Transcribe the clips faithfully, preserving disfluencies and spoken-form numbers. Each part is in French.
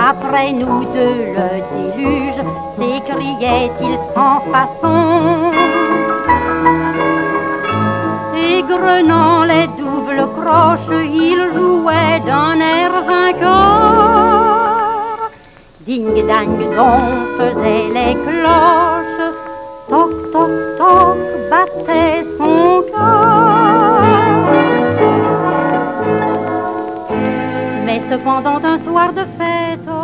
Après nous deux le déluge, s'écriait-il sans façon. Égrenant les doubles croches, il jouait d'un air vainqueur. Ding-dang dong faisaient les cloches, toc toc toc battait son cœur. Mais cependant un soir de fête,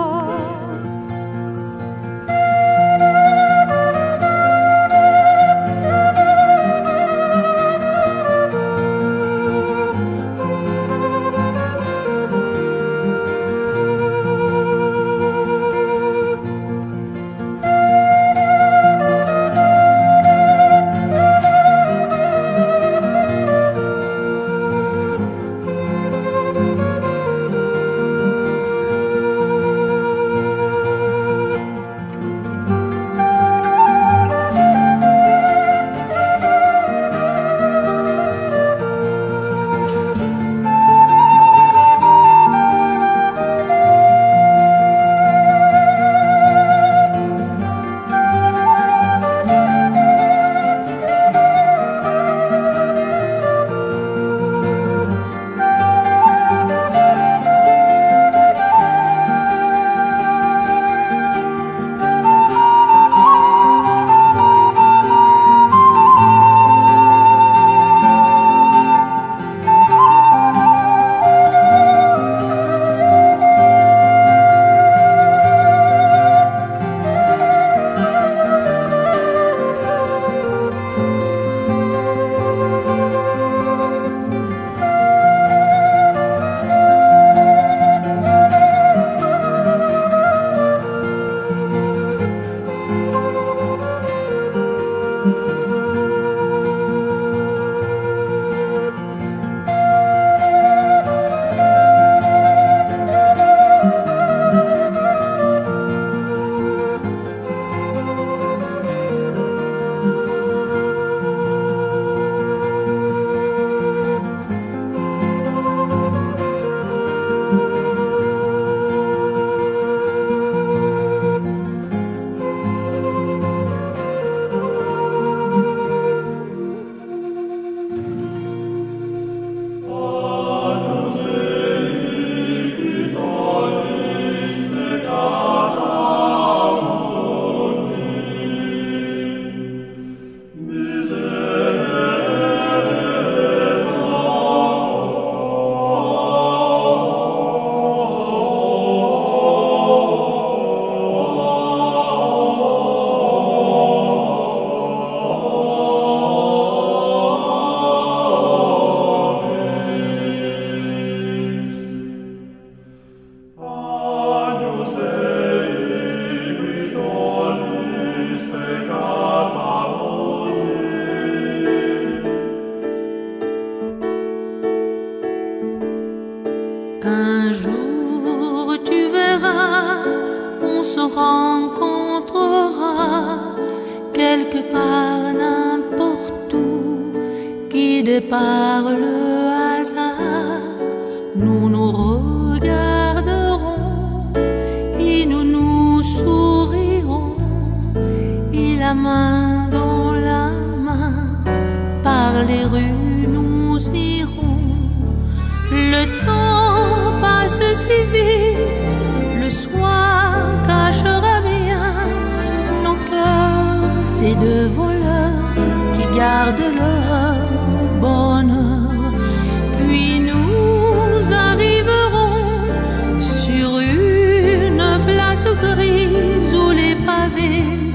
un jour tu verras, on se rencontrera quelque part, n'importe où, guidé par le hasard. Nous nous regarderons et nous nous sourirons, et la main dans la main, par les rues nous irons. Le temps passe si vite, le soir cachera bien nos cœurs, ces deux voleurs qui gardent leur bonheur. Puis nous arriverons sur une place grise où les pavés